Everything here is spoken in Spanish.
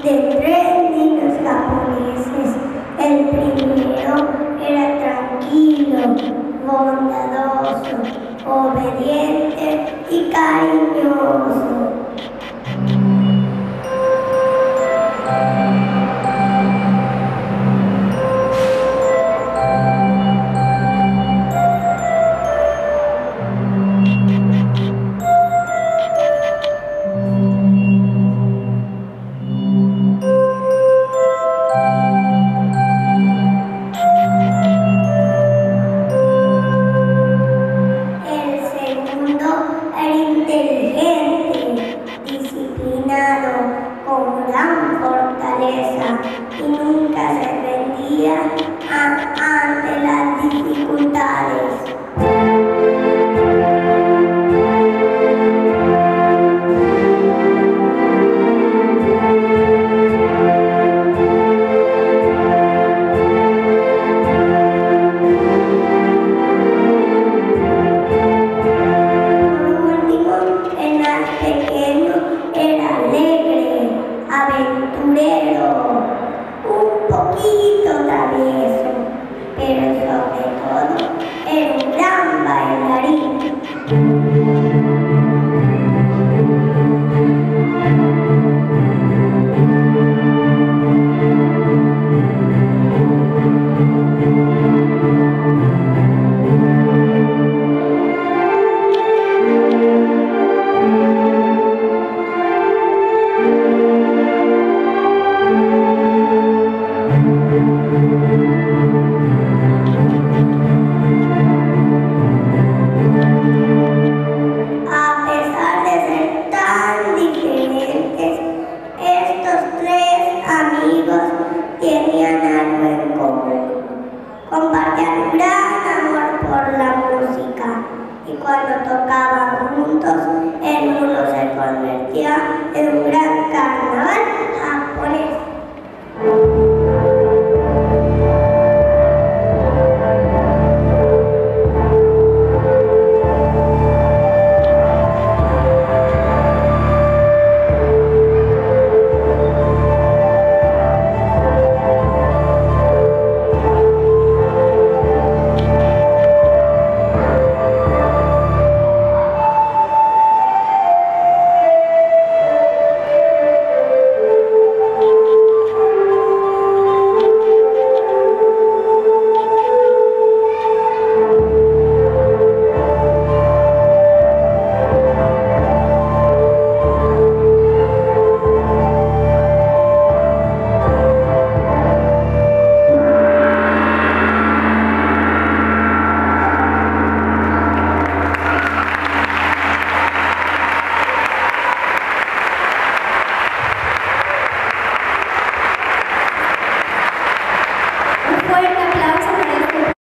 de tres niños japoneses. El primero era tranquilo, bondadoso, obediente y cariñoso. Era inteligente, disciplinado, con gran fortaleza y nunca se rendía ante las dificultades. Aventurero, un poquito travieso, pero sobre todo era un gran bailarín. Tenían algo en común, compartían un gran amor por la música y cuando tocaban juntos el mundo se convertía en un